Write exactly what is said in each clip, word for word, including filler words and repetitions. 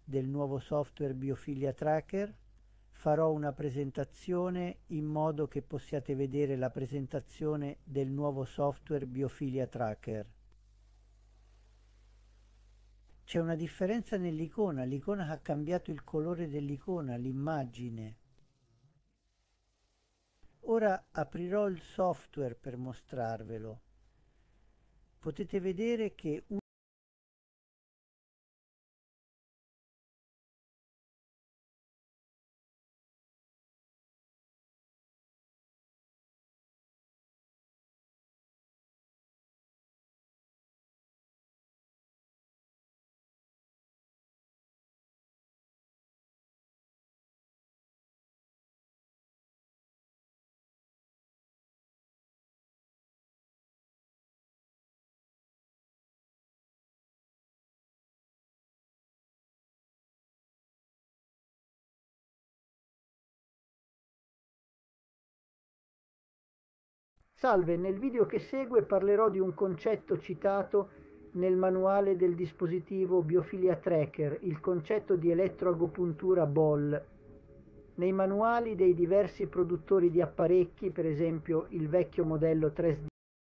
del nuovo software Biofilia Tracker. Farò una presentazione in modo che possiate vedere la presentazione del nuovo software Biofilia Tracker. C'è una differenza nell'icona, l'icona ha cambiato il colore dell'icona, l'immagine. Ora aprirò il software per mostrarvelo. Potete vedere che un Salve, nel video che segue parlerò di un concetto citato nel manuale del dispositivo Biofilia Tracker, il concetto di elettroagopuntura B O L. Nei manuali dei diversi produttori di apparecchi, per esempio il vecchio modello tre S D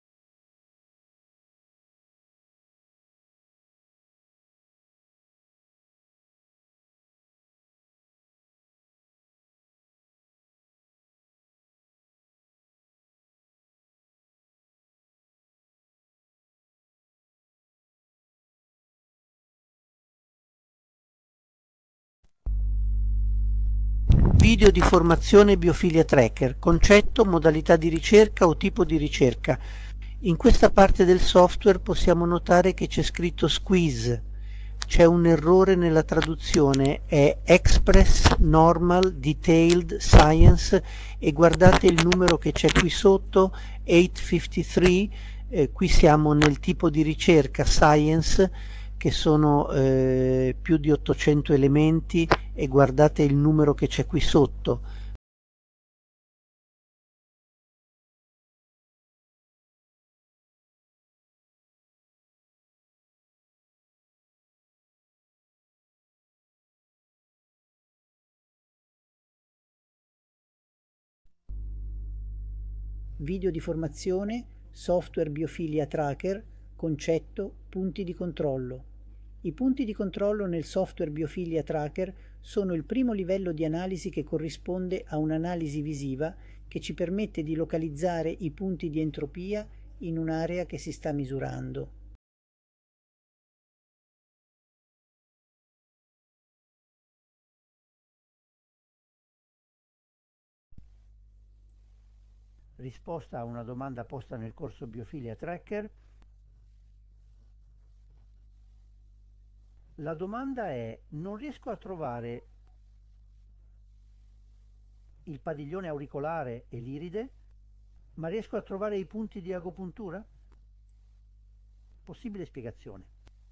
Video di formazione Biofilia Tracker, concetto, modalità di ricerca o tipo di ricerca. In questa parte del software possiamo notare che c'è scritto Squeeze. C'è un errore nella traduzione, è Express, Normal, Detailed, Science e guardate il numero che c'è qui sotto, ottocentocinquantatré, eh, qui siamo nel tipo di ricerca Science, che sono eh, più di ottocento elementi e guardate il numero che c'è qui sotto. Video di formazione, software Biofilia Tracker, concetto, punti di controllo. I punti di controllo nel software Biofilia Tracker sono il primo livello di analisi che corrisponde a un'analisi visiva che ci permette di localizzare i punti di entropia in un'area che si sta misurando. Risposta a una domanda posta nel corso Biofilia Tracker. La domanda è: non riesco a trovare il padiglione auricolare e l'iride, ma riesco a trovare i punti di agopuntura? Possibile spiegazione.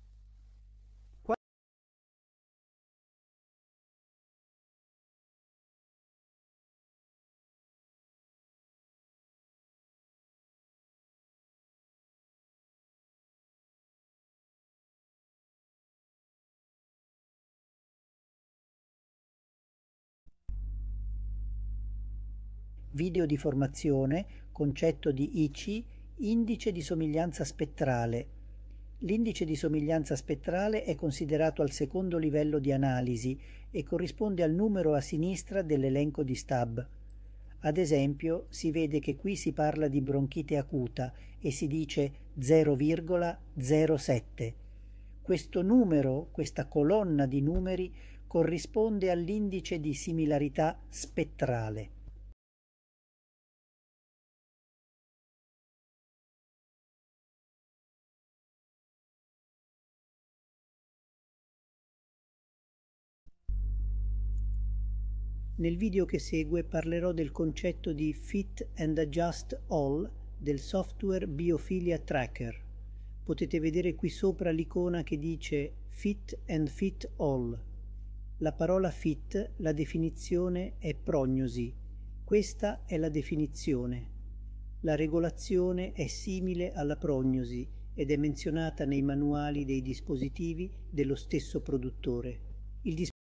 Video di formazione, concetto di I C I, indice di somiglianza spettrale. L'indice di somiglianza spettrale è considerato al secondo livello di analisi e corrisponde al numero a sinistra dell'elenco di Stubb. Ad esempio, si vede che qui si parla di bronchite acuta e si dice zero virgola zero sette. Questo numero, questa colonna di numeri, corrisponde all'indice di similarità spettrale. Nel video che segue parlerò del concetto di Fit and Adjust All del software Biofilia Tracker. Potete vedere qui sopra l'icona che dice Fit and Fit All. La parola fit, la definizione è prognosi. Questa è la definizione. La regolazione è simile alla prognosi ed è menzionata nei manuali dei dispositivi dello stesso produttore. Il